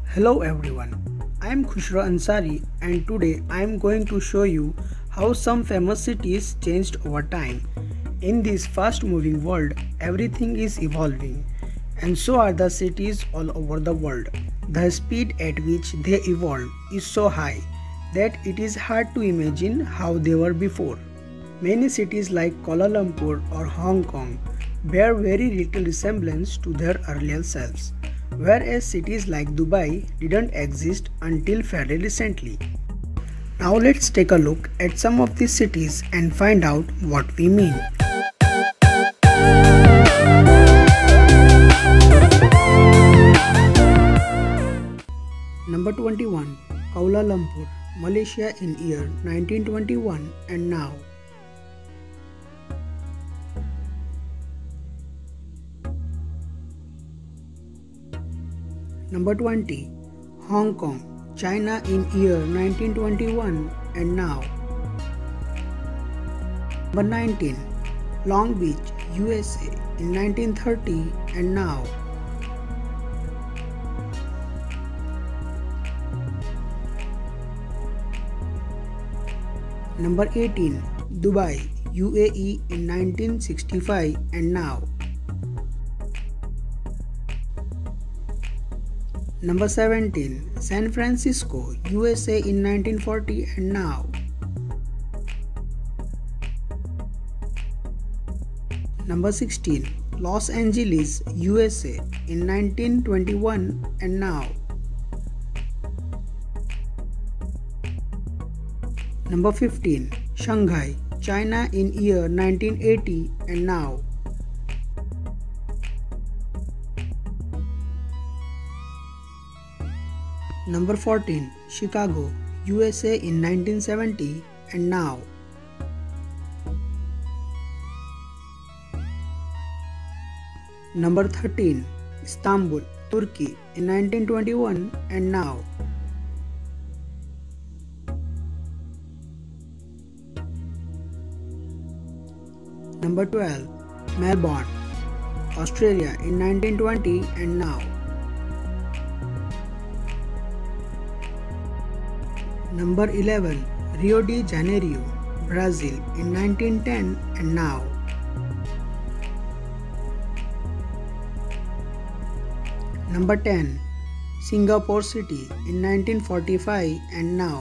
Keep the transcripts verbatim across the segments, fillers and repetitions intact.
Hello everyone, I am Khushro Ansari and today I am going to show you how some famous cities changed over time. In this fast moving world, everything is evolving and so are the cities all over the world. The speed at which they evolve is so high that it is hard to imagine how they were before. Many cities like Kuala Lumpur or Hong Kong bear very little resemblance to their earlier selves, whereas cities like Dubai didn't exist until fairly recently. Now let's take a look at some of these cities and find out what we mean. Number twenty-one. Kuala Lumpur, Malaysia in year nineteen twenty-one and now. Number twenty. Hong Kong, China in year nineteen twenty-one and now. Number nineteen. Long Beach, U S A in nineteen thirty and now. Number eighteen. Dubai, U A E in nineteen sixty-five and now. Number seventeen. San Francisco, U S A in nineteen forty and now. Number sixteen. Los Angeles, U S A in nineteen twenty-one and now. Number fifteen. Shanghai, China in year nineteen eighty and now. Number fourteen. Chicago, U S A in nineteen seventy and now. Number thirteen. Istanbul, Turkey in nineteen twenty-one and now. Number twelve. Melbourne, Australia in nineteen twenty and now. Number eleven. Rio de Janeiro, Brazil in nineteen ten and now. Number ten. Singapore City in nineteen forty-five and now.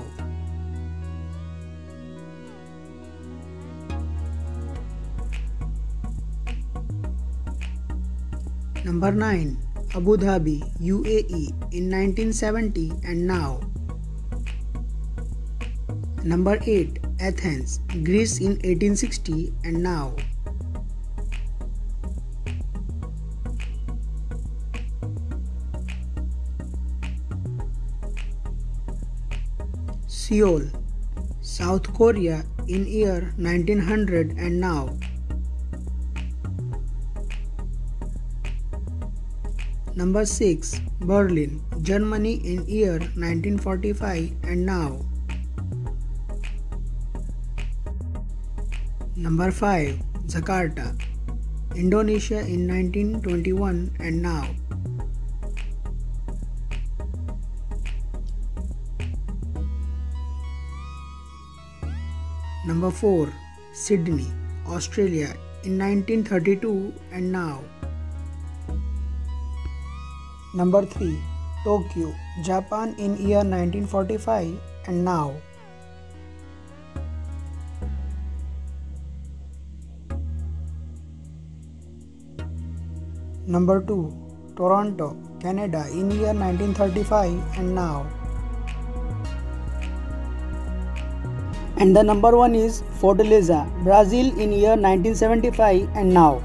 Number nine. Abu Dhabi, U A E in nineteen seventy and now. Number eight. Athens, Greece in eighteen sixty and now. Seoul, South Korea in year nineteen hundred and now. Number six. Berlin, Germany in year nineteen forty-five and now. Number five. Jakarta, Indonesia in nineteen twenty-one and now. Number four. Sydney, Australia in nineteen thirty-two and now. Number three. Tokyo, Japan in year nineteen forty-five and now. Number two. Toronto, Canada in year nineteen thirty-five and now. And the number one is Fortaleza, Brazil in year nineteen seventy-five and now.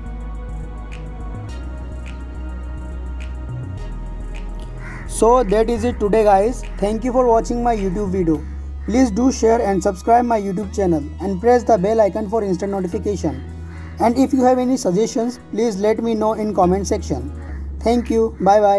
So that is it today guys. Thank you for watching my YouTube video. Please do share and subscribe my YouTube channel and press the bell icon for instant notification. And if you have any suggestions, please let me know in comment section. Thank you. Bye bye.